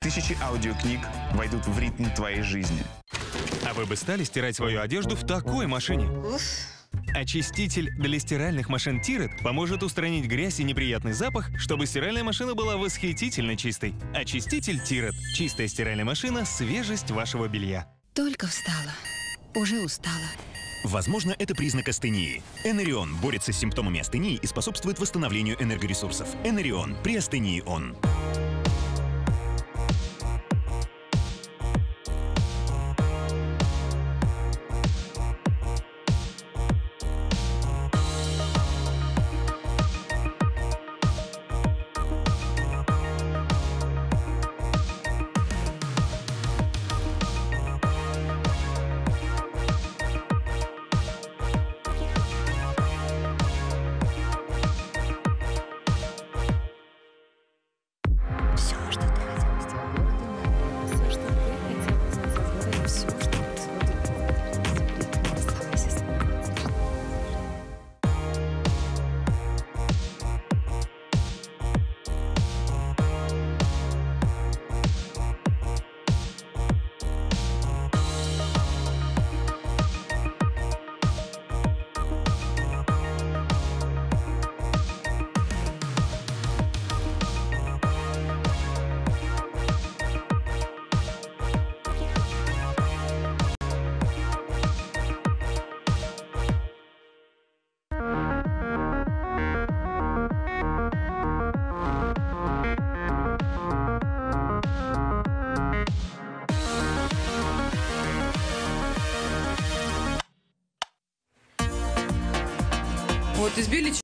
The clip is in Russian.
Тысячи аудиокниг войдут в ритм твоей жизни. А вы бы стали стирать свою одежду в такой машине? Очиститель для стиральных машин Тирет поможет устранить грязь и неприятный запах, чтобы стиральная машина была восхитительно чистой. Очиститель Тирет. Чистая стиральная машина, свежесть вашего белья. Только встала. Уже устала. Возможно, это признак астении. Энерион борется с симптомами астении и способствует восстановлению энергоресурсов. Энерион. При астении он. Вот избили